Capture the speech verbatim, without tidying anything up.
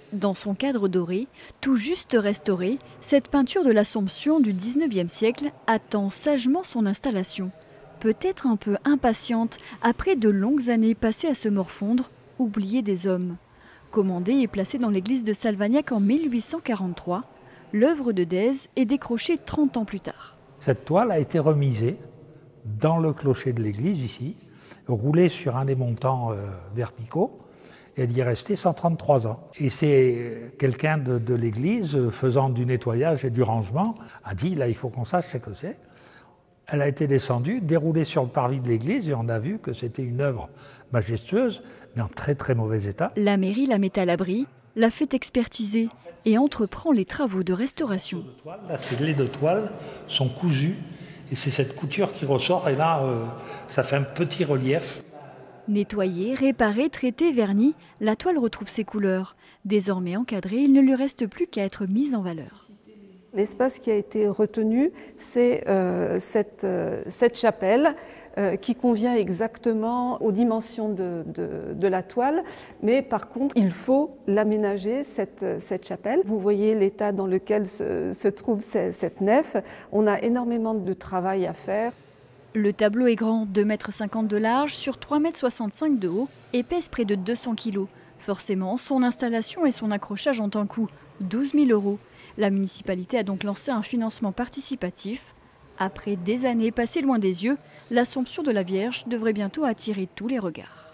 Dans son cadre doré, tout juste restauré, cette peinture de l'Assomption du dix-neuvième siècle attend sagement son installation. Peut-être un peu impatiente après de longues années passées à se morfondre, oubliée des hommes. Commandée et placée dans l'église de Salvagnac en mille huit cent quarante-trois, l'œuvre de Dèze est décrochée trente ans plus tard. Cette toile a été remisée dans le clocher de l'église ici, roulée sur un des montants euh, verticaux. Elle y est restée cent trente-trois ans. Et c'est quelqu'un de, de l'église, faisant du nettoyage et du rangement, a dit, là, il faut qu'on sache ce que c'est. Elle a été descendue, déroulée sur le parvis de l'église, et on a vu que c'était une œuvre majestueuse, mais en très très mauvais état. La mairie la met à l'abri, la fait expertiser et entreprend les travaux de restauration. Là, ces de toile sont cousus, et c'est cette couture qui ressort, et là, euh, ça fait un petit relief. Nettoyée, réparée, traitée, vernie, la toile retrouve ses couleurs. Désormais encadrée, il ne lui reste plus qu'à être mise en valeur. L'espace qui a été retenu, c'est euh, cette, euh, cette chapelle euh, qui convient exactement aux dimensions de, de, de la toile. Mais par contre, il faut l'aménager, cette, cette chapelle. Vous voyez l'état dans lequel se, se trouve cette, cette nef. On a énormément de travail à faire. Le tableau est grand, deux mètres cinquante de large sur trois mètres soixante-cinq de haut et pèse près de deux cents kilos. Forcément, son installation et son accrochage ont un coût, douze mille euros. La municipalité a donc lancé un financement participatif. Après des années passées loin des yeux, l'Assomption de la Vierge devrait bientôt attirer tous les regards.